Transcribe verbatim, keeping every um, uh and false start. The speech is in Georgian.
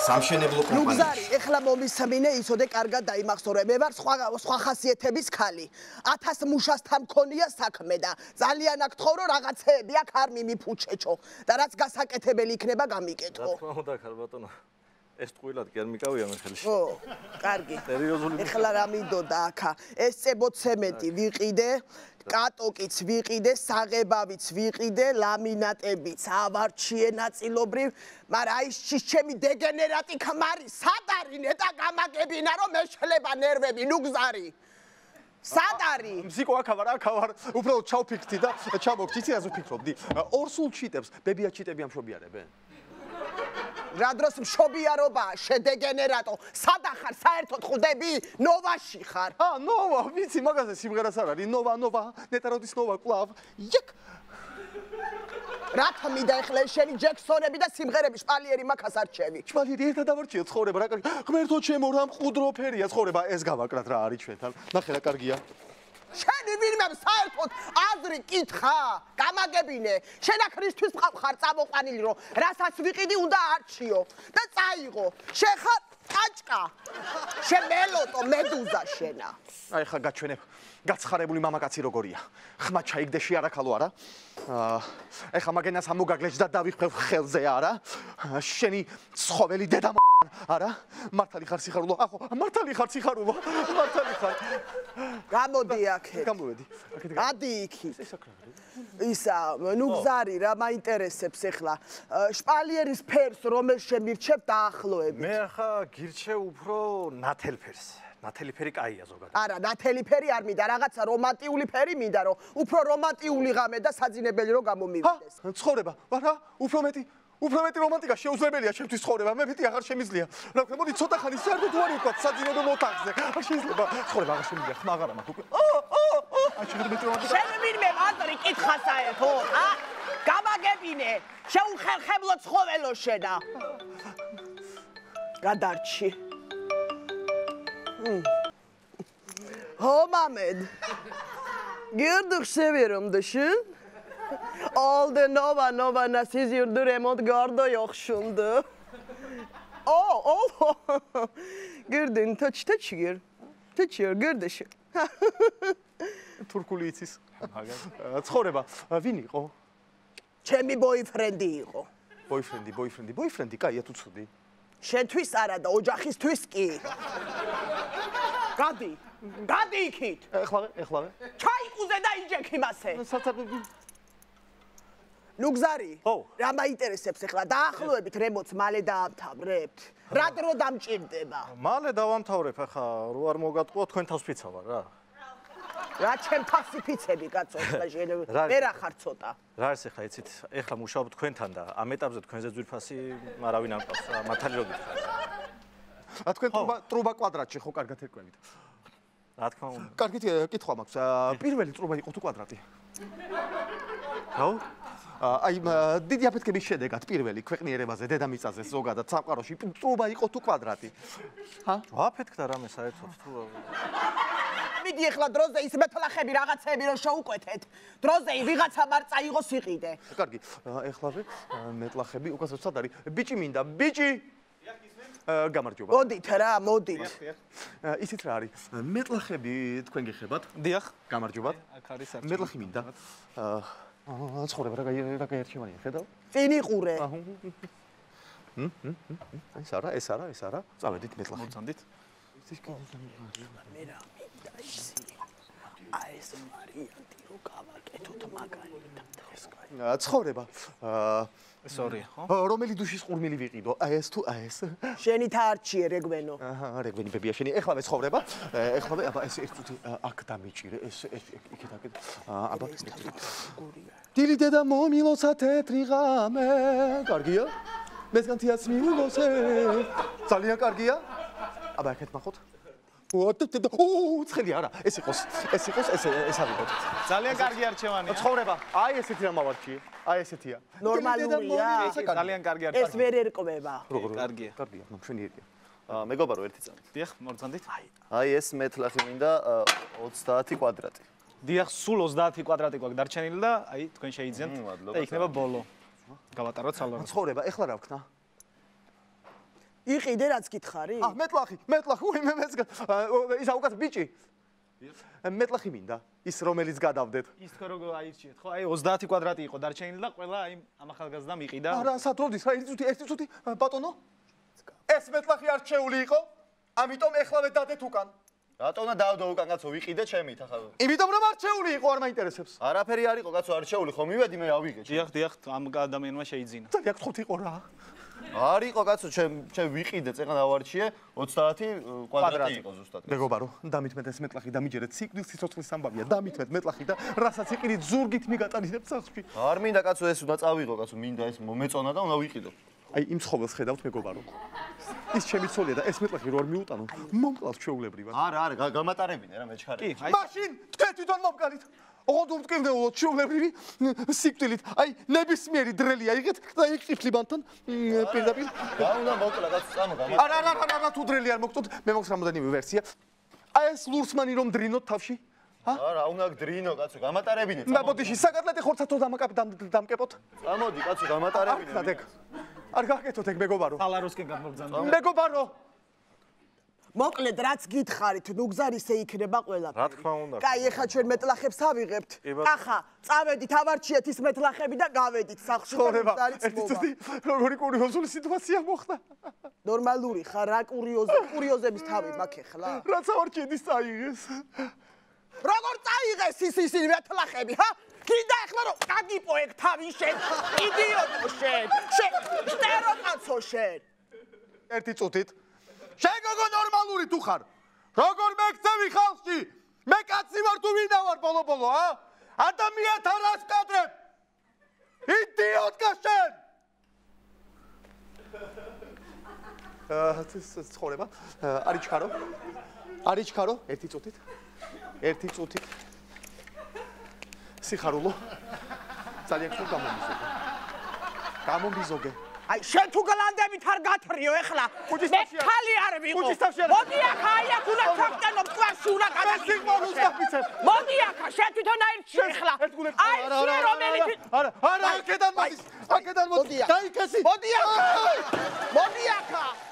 სამშენებლო კომპანია. ნუგზარი, ეხლა მომისმინე იცოდე კარგად დაიმახსოვრე. მე ვარ სხვა სხვა ხასიათების ქალი. ათას მუშასთან მქონია საქმე და ძალიან აქ თხოვ რომ რაღაცეები აქ არ მიმიფუჩეჩო და რაც გასაკეთებელი იქნება გამიკეთო. რა თქმა უნდა, ხარ ბატონო. ეს ტყუილად კი არ მიკავია მე ხელში. ო, კარგი. სერიოზული. ეხლა რა მინდოდა აქა? ეს წებოცემენტი ვიყიდე, კატოკიც ვიყიდე, საღებავიც ვიყიდე, ლამინატებიც ავარჩიე ნაწილობრივ, მაგრამ აი ის ჩემი დეგენერატი ქმარი, სად არის ნეტა გამაგებინა რომ მეშლება ნერვები, ნუგზარი. სად არის? მზიკო აქ ვარ, აქ ვარ. უბრალოდ ჩავფიქრდი და ჩამოგჭი, იცი რაზე ვფიქრობდი? ორ სულ ჩიტებს, ბებია ჩიტები ამშობიარებენ. რა დროს მშობიარობაა, შედეგენერატო. სადა ხარ, საერთოდ ხვდები? ნოვაში ხარ. ა, ნოვა, ვიცი, მაგაზე სიმღერას არ არის. ნოვა, ნოვა, ნეტაროდის ნოვა კლავ. იაკ. რა თმიდა ეხლა შენი ჯექსონები და სიმღერები შპალიერი მაგას არჩევი. შპალიერი ერთად დავარჩიე ცხოვრება, რა კარგი. ღმერთო ჩემო, რა მყუდრო ფერია ცხოვრება, ეს გავაკრათ რა არის ჩვენთან. ნახე რა კარგია. შენი ვინმე საერთოდ აზრი კითხა, გამაგებინე. შენ აქ რისთვის ხარ წამოყვანილი რომ რასაც ვიყიდი უნდა არჩიო და წაიღო. შენ ხარ კაჭკა. შენ მელოტო მედუზა შენა. აი ხა გაჩვენებ. გაცხარებული მამაკაცი როგორია. ხმა ჩაიგდეში არაქალო არა? აა ეხა მაგენას ამოგაგლეჯ და დავიხფევ ხელზე არა? შენი ცხოველი დედა არა? მართალი ხარ სიხარულო? ახო, მართალი ხარ სიხარულო? მართალი ხარ. გამოდი აქეთ. გამოვედი. აქეთ გადი იქით. ისა, ნუგზარი რა მაინტერესებს ეხლა? შპალიერის ფერს რომელ შემირჩევ დაახლოებით? მე ახლა გირჩევ უფრო ნათელ ფერს. ნათელი ფერი კაია ზოგადად. არა, ნათელი ფერი არ მინდა, რაღაცა რომანტიული ფერი მინდა, რომ უფრო რომანტიული ღამე და საძინებელი რომ გამომივიდეს. ჰა, ცხოვრება, ვარა, უფრო მეტი უფრო მეტი რომანტიკა შეუძლებელია ჩემთვის ცხოვრება. მე მეტი აღარ შემიძლია. რა ვქნა, მოდი ცოტა ხანი საერთოდ უარი ვქვა საძინებელ ოთახზე. არ შეიძლება. ცხოვრება აღარ შემიძლია. ხმა აღარ მაქვს უკვე. ო, ო, ო. აი შეიძლება მეტი რომანტიკა. შენ ვინმე მანდრი კითხა საერთოდ, ა? გამაგებინე. შეუხერხებლო ცხოველო შენა. გადარჩი. Ho Mamed. Gördük seviyorum düşün. Oldu nova nova nasıl yurdu remont garda yok şundu. Oh oh. Gördün taç taç gir. Taçıyor gördüş. თურქული იცის. ცხოვრება, ვინ იყო? ჩემი boyfriend იყო. boyfriend, boyfriend, boyfriend, კაია თუ ცუდი. შენთვის არა და ოჯახისთვის კი. გადი. გადი იქით. ეხლა, ეხლა. ჩაიყუზე და იჯექ იმასე. საცადები. ნუგზარი. ხო. რა მაინტერესებს ეხლა? დაახლოებით რემონტს მალე დაამთავრებთ. რა დრო დამჭირდება? მალე დავამთავრებ ახლა, რო არ მოგატყუო თქვენ თავს ფიცავარ რა. რა ჩემ თავს იფიცები კაცო, ახლა შენ ვერ ახარ ცოტა. რა არის ახლა იცით? ახლა მუშაობ თქვენთან და ამ ეტაპზე თქვენზე ძვირფასი არავინ არ მყავს რა, მართალი რო გითხრა. ა თქვენ ტრუბა ტრუბა კვადრატში ხო კარგად ეკвенით. რა თქმა უნდა. კარგით კითხვა მაქვს. პირველი ტრუბა იყო თუ კვადრატი? ხო? აი დიდი აფეთქების შედეგად პირველი ქვეყნიერებაზე დედამიწაზე ზოგადად სამყაროში ტრუბა იყო თუ კვადრატი? ჰა? ვაფეთქდა რამე საერთოდ თუ მიდი ახლა დროზე ის მეთლახები რაღაცეები რომ შოუკვეთეთ. დროზე ვიღაცა მარ წაიღოს იყიდე. კარგი, ეხლავე მეტლახები უკაცრავად სად არის? ბიჭი მინდა, ბიჭი. გამარჯობა. მოდით რა, მოდით. ისიც რა არის? მეტლახები თქვენ გეხებათ? დიახ. გამარჯობა. აქ არის საერთოდ. მეტლახი მინდა. აა ცხოვრება რა რა გაერჩევანია, ხედავ? წინ იყურე. ჰმ, ჰმ, ეს არა, ეს არა, ეს არა. წავედით მეტლახი. მოწანდით. მე რა მინდა ისი. აი ეს ვარიანტი რო გავაკეთოთ მაგალითად. ეს კაი. ცხოვრება. აა სორი, ხო? რომელი დუშის ყურმილი ვიყიდო? აი ეს თუ აი ეს? შენი თარჩიე რეგვენო. აჰა, რეგვენი ბებია შენი. ეხლავე ცხოვრება. ეხლავე აბა ეს ერთ წუთი აქ დამიჭირე. ეს იქეთ აქეთ. აბა დილი დედა მომილოცა თეთრი ღამე. კარგია? მესგანთიაც მიულოსე. ძალიან კარგია? აბა აქეთ ნახოთ. ო, ცხელი არა, ეს იყოს, ეს იყოს, ეს ეს ავიღოთ. ძალიან კარგი არჩევანია. ცხოვრება, აი ესეთი რა მოვარჩიე. აი ესეთია. ნორმალურია. ძალიან კარგი არჩევანია. ეს ვერ ერკვევა. კარგია. კარგია, მშვენიერია. მეგობარო ერთი წამით. დიახ, მოწანდით. აი ეს მეტლახი მინდა ოცდაათი კვადრატი. დიახ, სულ ოცდაათი კვადრატი გვაქვს დარჩენილი და აი თქვენ შეიძინეთ და იქნება ბოლო. გავატაროთ სალონი. ცხოვრება, ეხლა რა ვქნა? იყიდე რაც გითხარი? აა მეტლახი, მეტლახი, უი მე მეც ისა უკაც ბიჭი. მეტლახი მინდა, ის რომელიც გადავდეთ. ის თქო როგორ აირჩიეთ, ხო? აი ოცდაათი კვადრატი იყო დარჩენილი და ყველა აი ამ ახალგაზრდამ იყიდა. არა, სათროდის, აი ერთი წუთი, ერთი წუთი, ბატონო. ეს მეტლახი არჩეული იყო, ამიტომ ეხლავე დადეთ უკან. რატომ უნდა დავდო უკან კაცო ვიყიდე ჩემით ახლა? იმიტომ რომ არჩეული იყო, არ მაინტერესებს. არაფერი არ იყო კაცო არჩეული ხო მივედი მე ავიღე. დიახ, დიახ, ამ ადამიანმა შეიძინა. ძალიან გთხოვთ იყო რა. არ იყო კაცო ჩემ ჩემ ვიყიდე წეღან ავარჩიე ოცდაათი კვადრატი იყო ზუსტად. მეგობარო, დამითმეთ ეს მეტლახი დამიჯერეთ სიკვდილ სიცოცხლის ამბავია, დამითმეთ მეტლახი და რასაც იყიდით ზურგით მიგატანით სახლში. არ მინდა კაცო ეს უნდა წავიღო კაცო მინდა ეს მომეწონა და უნდა ვიყიდო. აი იმ ცხოველს ხედავთ მეგობარო. ის ჩემი ცოლია და ეს მეტლახი რო არ მიუტანო, მომკლავს ჩვეულებრივად. არა არა გამატარებინე რა მეჩქარე. კი, აი მაშინ თქვენ თვითონ მომკალით. ოღონდ უმტკივნეულოთ ჩვეულებრივი სიკვდილით. აი ნებისმიერი დრელი აიღეთ და იყიფთ ლიბანთან პირდაპირ. რა უნდა მოკლა კაცო წამო გამა. არა არა არა არა თუ დრელი არ მოგწოთ, მე მაქვს რამოდენიმე ვერსია. აი ეს ლურსმანი რომ დრინოთ თავში. არა უნდა გდრინო კაცო გამატარებინე. და ბოდიში საკატლეტი ხორცათო დამაკაპ დამკეპოთ. წამოდი კაცო გამატარებინე. არ ეგ. არ გაკეთოთ ეგ მეგობარო. სალაროსკენ გამოგზავნა. მეგობარო. მოკლედ რაც გითხარით, ნუ გზარისე იქნება ყველაფერი. რა თქმა უნდა. კაი, ეხლა ჩვენ მეტლახებს ავიღებთ. ახლა წავედით, ავარჩიეთ ის მეტლახები და გავედით სახლში. ხორება. ერთი წუთი როგორი კურიოზული სიტუაცია მოხდა. ნორმალური ხარ, რა კურიოზი, კურიოზების თავი მაქვს ეხლა. რაც ავარჩიეთ ის წაიღეს. როგორ წაიღეს ის ისინი მეტლახები, ჰა? კიდე ეხლა რომ გაგიპო ეგ თავი შენ, იდიოტო შენ. შენ შტერო კაცო შენ. ერთი წუთით. შენ გოგო ნორმალური თუ ხარ? როგორ მეკცევი ხალხში? მე კაცი ვარ თუ ვინა ვარ ბოლო-ბოლო, ა? ადამიანთა რას ვკადრებ? იდიოტკა შენ! აა ცხოვრება. არის ჩქარო? არის ჩქარო? ერთი წუთით. ერთი წუთით. სიხარულო. ძალიან ხომ გამომიზოგე. გამომიზოგე. აი შენ თუ გლანდებით არ გათრიო ეხლა. მე ხალი არ ვიყო. მოდი აქ, აი აქ უნდა ჩახტენო მტვარში უნდა გადაგიხო. მოდი აქ, შენ თვითონ აირჩი ეხლა. აი შენ რომელიც არა, არა, აქედან მოდის. აქედან მოდის. დაიქესი. მოდი აქ. მოდი აქ.